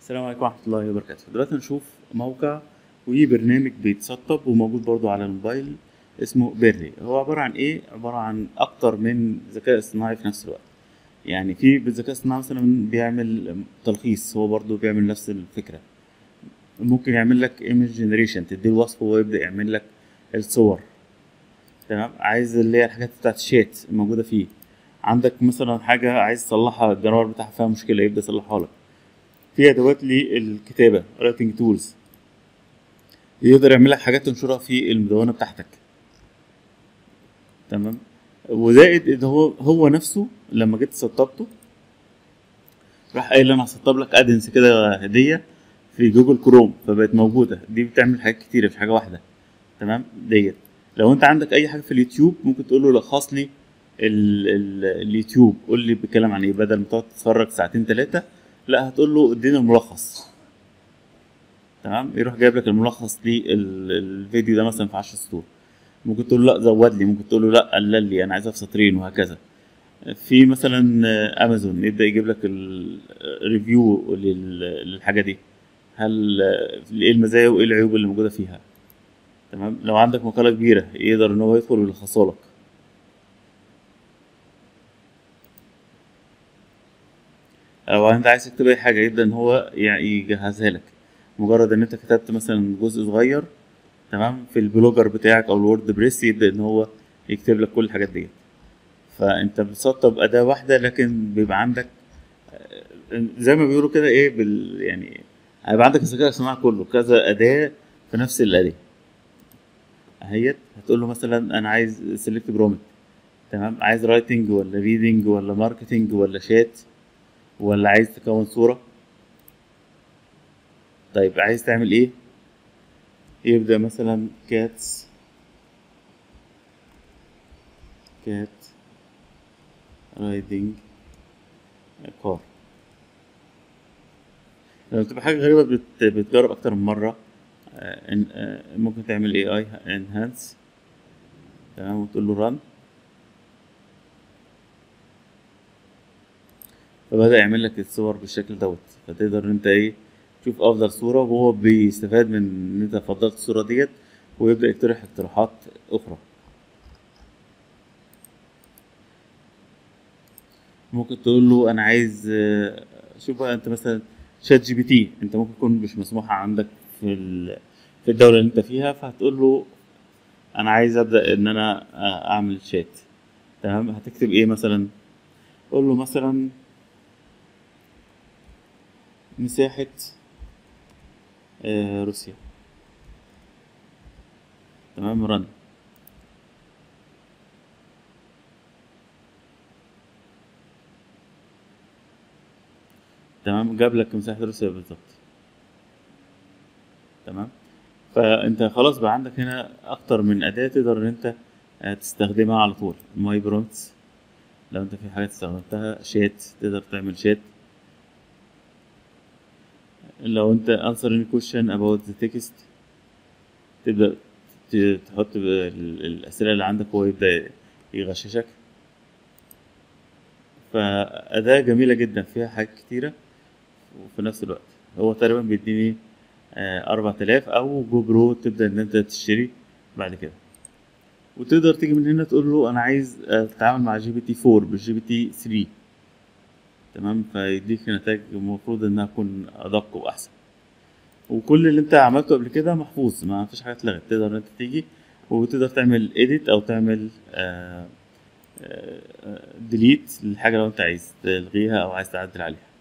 السلام عليكم ورحمة الله وبركاته. دلوقتي هنشوف موقع وبرنامج بيتسطب وموجود برضو على الموبايل اسمه بيري. هو عبارة عن ايه؟ عبارة عن أكتر من ذكاء اصطناعي في نفس الوقت. يعني في بالذكاء الاصطناعي مثلا بيعمل تلخيص، هو برضو بيعمل نفس الفكرة. ممكن يعمل لك ايمج جنريشن، تديه الوصف وهو يبدأ يعمل لك الصور. تمام، عايز اللي هي الحاجات بتاعت الشات الموجودة فيه. عندك مثلا حاجة عايز تصلحها، الجرار بتاعها فيها مشكلة، يبدأ يصلحها لك. في ادوات للكتابه رايتنج تولز، يقدر يعمل لك حاجات تنشرها في المدونه بتاعتك. تمام. وزائد ان هو نفسه لما جيت سطبته راح قايل انا هسطب لك ادنس كده هديه في جوجل كروم، فبقت موجوده. دي بتعمل حاجات كتيره في حاجه واحده. تمام ديت. لو انت عندك اي حاجه في اليوتيوب ممكن تقول له لخص لي اليوتيوب، قول لي بيتكلم عن ايه، بدل ما تقعد تتفرج ساعتين ثلاثه لا هتقول له اديني الملخص. تمام، يروح جايب لك الملخص للفيديو ده مثلا في 10 سطور. ممكن تقول له لا زود لي، ممكن تقول له لا قلل لي، انا عايزها في سطرين، وهكذا. في مثلا امازون يبدا يجيب لك الريفيو للحاجه دي، هل ايه المزايا وايه العيوب اللي موجوده فيها. تمام، لو عندك مقاله كبيره يقدر ان هو يدخل ويلخصها لك. او انت عايز تكتب اي حاجه يبدا ان هو يعني يجهزها لك. مجرد ان انت كتبت مثلا جزء صغير، تمام، في البلوجر بتاعك او الوورد بريس، يبدا ان هو يكتب لك كل الحاجات دي. فانت بتسطب اداه واحده لكن بيبقى عندك زي ما بيقولوا كده ايه يعني هيبقى عندك الذكاء الاصطناعي كله كذا اداه في نفس الاداه اهيت. هتقول له مثلا انا عايز سيلكت برومت، تمام، عايز رايتنج ولا ريدنج ولا ماركتنج ولا شات، ولا عايز تكون صوره. طيب عايز تعمل ايه؟ يبدا مثلا كات رايدنج كار. لما بتبقى حاجة غريبة بتجرب أكتر من مرة. ممكن تعمل AI enhance، تمام، وتقول له run، فبدأ يعمل لك الصور بالشكل دوت. فتقدر إن أنت إيه تشوف أفضل صورة، وهو بيستفاد من إن أنت فضلت الصورة ديت، ويبدأ يقترح اقتراحات أخرى. ممكن تقول له أنا عايز شوف بقى أنت مثلا شات جي بي تي، أنت ممكن يكون مش مسموح عندك في الدولة اللي أنت فيها، فهتقول له أنا عايز أبدأ إن أنا أعمل شات. تمام، هتكتب إيه مثلا؟ قول له مثلا مساحة روسيا. تمام، رن. تمام، جاب لك مساحة روسيا بالظبط. تمام، فانت خلاص بقى عندك هنا اكتر من اداة تقدر ان انت تستخدمها على طول. ماي برومتس، لو انت في حاجات استخدمتها. شات، تقدر تعمل شات. لو انت answer any question about the text، تبدأ تحط الأسئلة اللي عندك وهو يبدأ يغششك. فأداة جميلة جدا فيها حاجات كتيرة وفي نفس الوقت. هو تقريبا بيديني 4000 أو جو برو، تبدأ إن أنت تشتري بعد كده. وتقدر تيجي من هنا تقول له أنا عايز أتعامل مع جي بي تي 4 مش جي بي تي 3. تمام، فيديك نتائج المفروض إنها تكون أدق وأحسن. وكل اللي أنت عملته قبل كده محفوظ، ما فيش حاجة اتلغت. تقدر إن أنت تيجي وتقدر تعمل إيديت أو تعمل ديليت للحاجة لو أنت عايز تلغيها أو عايز تعدل عليها.